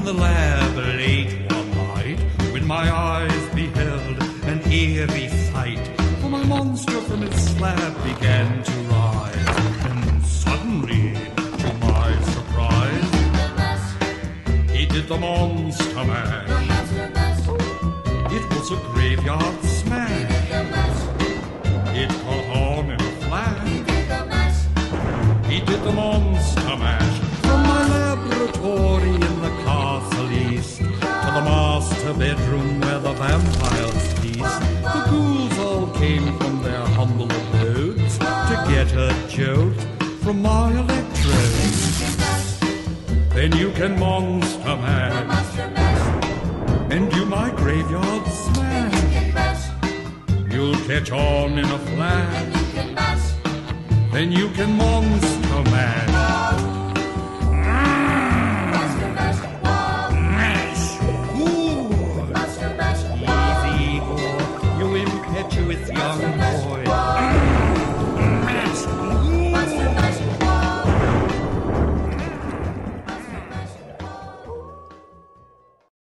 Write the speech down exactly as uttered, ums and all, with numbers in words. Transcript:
in the lab late one night, when my eyes beheld an eerie sight, for my monster from its slab began to rise, and suddenly, to my surprise, he did the monster mash. It was a graveyard smash. It caught on in a flash. He did the monster mash. From my laboratory in the castle east to the master bedroom where the vampires feast, the ghouls all came from their humble abodes to get a jolt from my electrodes. Then you can monster mash, and do my graveyard smash. You'll catch on in a flash. Then you can monster mash.